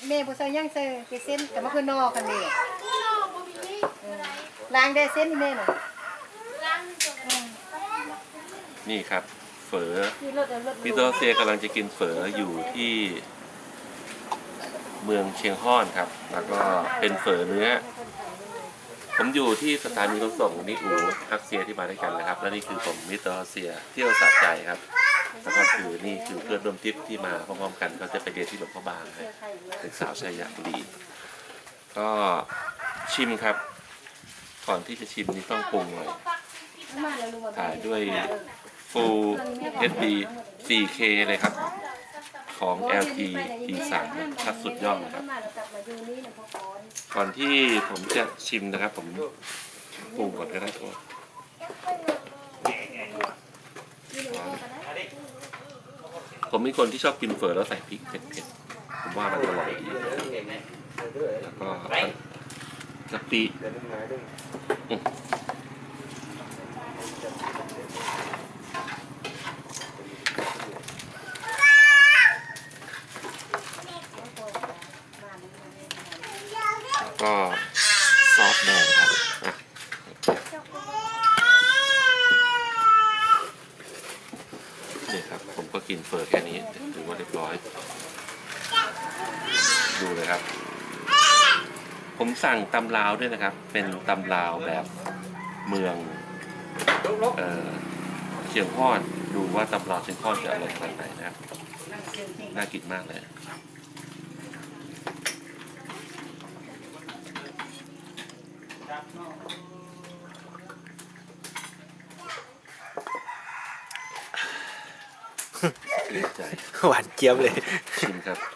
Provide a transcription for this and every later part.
แม่บ่ใส่ย่างใส่เส้นแต่มันคือนอกกันนี่ล้างได้เส้นนี่แม่น่ะนี่ครับเฝอพี่โตเซียกำลังจะกินเฝออยู่ที่เมืองเชียงฮ่อนครับแล้วก็เป็นเฝอเนื้อผมอยู่ที่สถานีขนส่งนิอูฮักเซียที่มาด้วยกันนะครับและนี่คือผมมิสเตอร์เซียเที่ยวสะใจครับแล้วก็คือนี่คือเพื่อนร่วมทริปที่มาพร้อมๆกันก็จะไปเรียนที่หลวงพ่อบางนะเด็กสาวชัยบุรีก็ชิมครับก่อนที่จะชิมนี่ต้องปรุงหน่อยถ่ายด้วย Full HD 4K เลยครับของ LG G3 ชัดสุดยอดนะครับก่อนที่ผมจะชิมนะครับผมปรุงก่อนก็ได้ครับผมเป็นคนที่ชอบกินเฝอแล้วใส่พริกเผ็ดๆผมว่ามันอร่อยดีแล้วก็กะปิก็ซอสแดงครับนี่ครับผมก็กินเฝอแค่นี้ถือว่าเรียบร้อยดูเลยครับผมสั่งตำลาวด้วยนะครับเป็นตำลาวแบบเมืองเชียงฮ่อนดูว่าตำลาวเชียงฮ่อนจะอร่อยขนาดไหนนะครับน่ากินมากเลยหวานเจี๊ยบเลยชิมครับ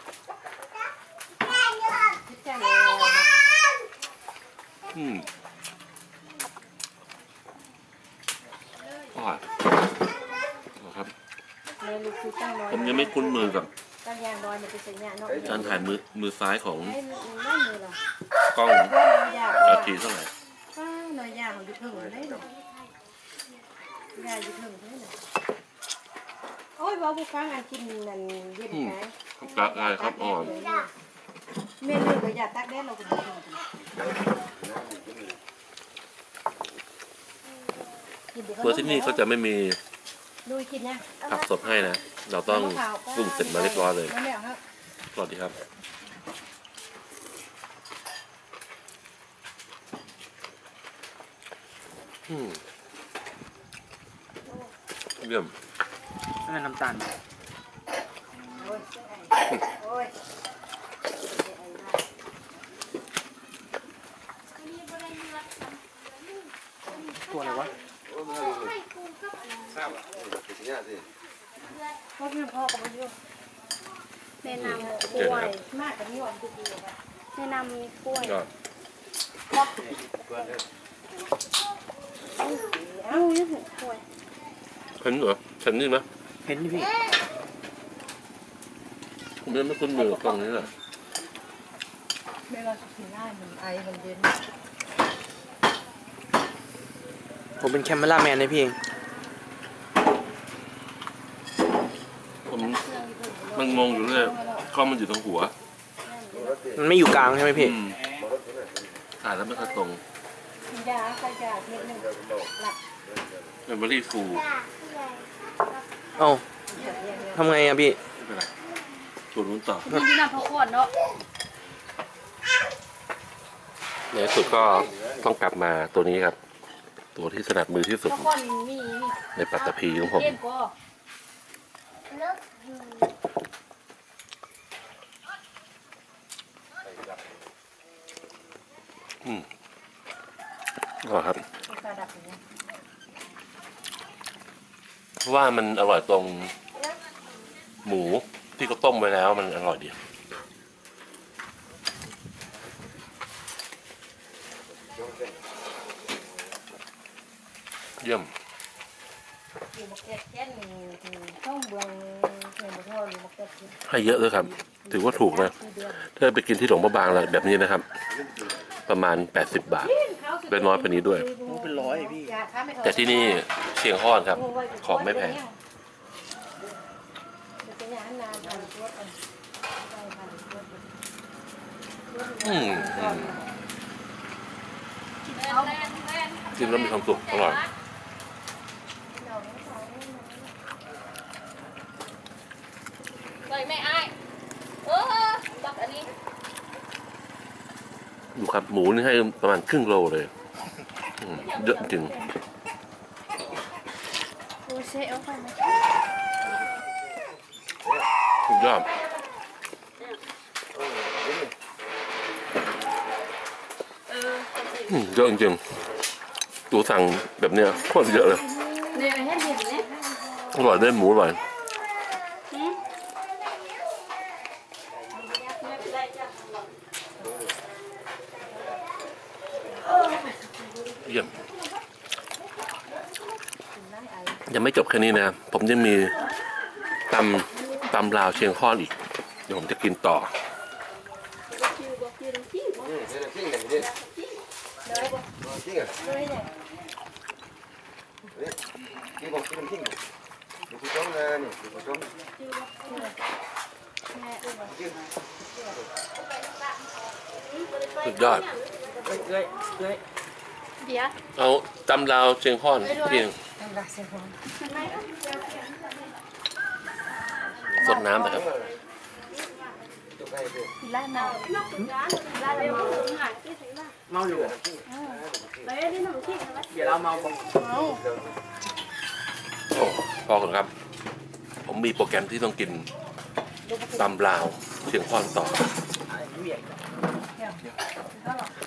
อร่อยครับผมยังไม่คุ้นมือกับการถ่ายมือซ้ายของกล้องอาทีเท่าไหร่น้อยยาเขาอยู่เพิ่งได้หรอยาอยู่เพิ่งได้หรอโอ้ยบอกบุฟังอันกินนั่นเย็นไงตักได้ครับอ่อนเมนูก็อยากตักได้เราก็กินเมื่อที่นี่เขาจะไม่มีผักสดให้นะเราต้องปรุงเสร็จมาเรียบร้อยเลยสวัสดีครับเยี่ยมไม่น้ำตาลตัวอะไรวะพ่อเพื่อนพ่อกับมันอยู่แนะนำกล้วยมากกว่านี้วันดีๆแนะนำกล้วยเอาเยอะเลยกล้วยเห็นเหรอเห็นนี่ไหมเห็นนี่พี่ผมยังไม่คุ้นมือตรงนี้เลยเวลากินง่ายมันไอมันเย็นผมเป็นแคมเมราแมนนะพี่เองมันงงอยู่เลยกล้องมันอยู่ตรงหัวมันไม่อยู่กลางใช่ไหมพี่ถ่ายแล้วไม่ค่อยตรงยาใส่ยาเม็ดนึงหลับเมมโมรี่ฟูลเอ้าทำไงอะพี่ไม่เป็นไรตัวนู้นต่อนี่น้ำพักผ่อนเนาะในสุดก็ต้องกลับมาตัวนี้ครับตัวที่ถนัดมือที่สุดในปัตตภีของผมครับว่ามันอร่อยตรงหมูที่เขาต้มไว้แล้วมันอร่อยดีเยี่ยมให้เยอะเลยครับถือว่าถูกนะถ้าไปกินที่หลวงพ่อบางอะไรแบบนี้นะครับประมาณ80 บาทเป็นน้อยกว่านี้ด้วยเป็นร้อยพี่แต่ที่นี่เชียงฮ่อนครับของไม่แพงอืมกินแล้วมีความสุขอร่อยเลยไม่อายบักอันนี้ดูครับหมูนี่ให้ประมาณครึ่งโลเลยเยอะจริงโอ้เชเอาไปไหมสุดยอดเยอะจริงๆตัวสั่งแบบเนี้ยโคตรเยอะเลยเนี่ยให้เห็นเนี่ยอร่อยได้หมูอร่อยเยี่ยมยังไม่จบแค่นี้นะผมยังมีตำลาวเชียงคอนอีกเดี๋ยวผมจะกินต่อสุดยอดเดี๋ยวเอาตำลาวเชียงคอนเพียงสดน้ำนะครับร้านเราร้านเราเมาอยู่เลยนี่หนูที่เดี๋ยวเราเมาโอ้พอก่อนครับ ผมมีโปรแกรมที่ต้องกินตำลาวเชียงคอนต่อ